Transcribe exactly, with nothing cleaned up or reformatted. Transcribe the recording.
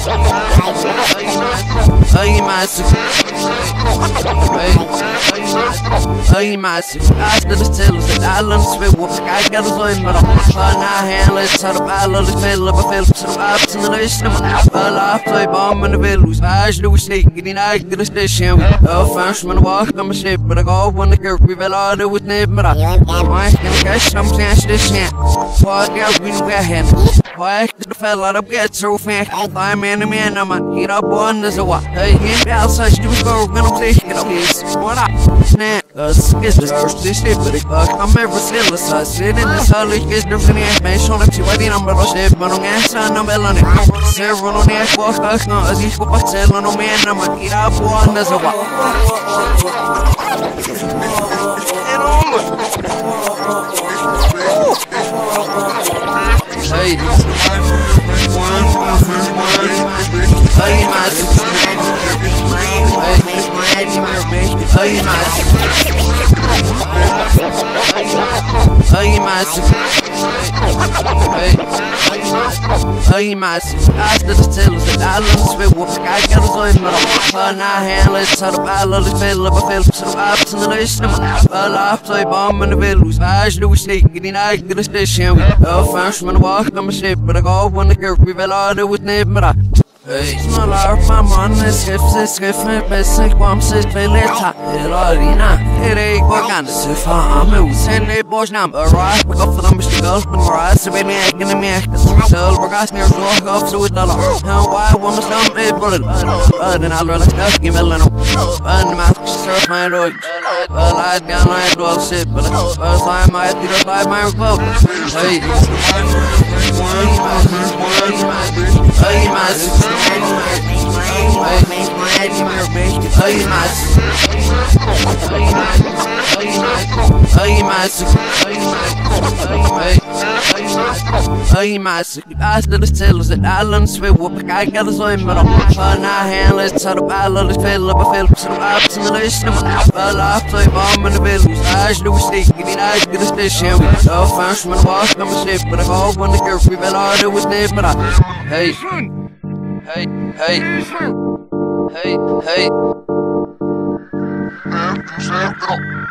Ay, massive. Ay, massive. After the tellers, the islands, we walk. I got a zoe, but I'm not handless. Out of all of the fell of a fell to the ups and the list. I'm off to a bomb and the villas. I should do a snake, getting out to the station. Oh, Frenchman walk on my ship, but I go when the curve we will order with neighbor. Why can I catch some chance this year? What else we know ahead? Why did the fella up get so fast? I'm in a man, I'm a hit up one as a what? Hey, him outside to go, when I'm taking a piece. What up? Snap, us is the first this ship, but it I'm ever still as I sit in the solid kiss the finish. Make sure that you are the number of ship, but I'm answer no melon. Several on the walk, us not as if I tell on a man, I'm a hit up one as a what? Hey, ay, massive. Ay, massive. Ay, massive. Ay, massive. After the tellers, the islands, we walk. I got a zoe, but I'm not handless. Out of all of the fell of a fell to the ups and the list. I'm off to a bomb and the villas. I should do a snake, getting out to the station. Oh, Frenchman walk on my ship, but I go when the curve we will order with neighbor. Hey, small our farm on the skiff, the skiff, the basic bombs, the pellet, the arena. It ain't going to see farm. We send a boys number, right? We go for them, Mister Gulf, and we're out to be making a make. So we're going to go off to it all. How why one must come a bullet? But then I'll relax, give me a little. And the mask surf my road. Well, I got my dual ship, but first I might be the by my boat. Hey, hey, my. Ay, massive. After the tellers, the islands, we walk. I got a zoe, but I'm not handless. Out of all of the fell of a fell to the ups and the list. I'm off to a bomb and the villas. I should do a stick, getting out to the station. Oh, Frenchman walk on my ship, but I go when the curve we will order with neighbor. Hey. Hey, hey, hey, hey.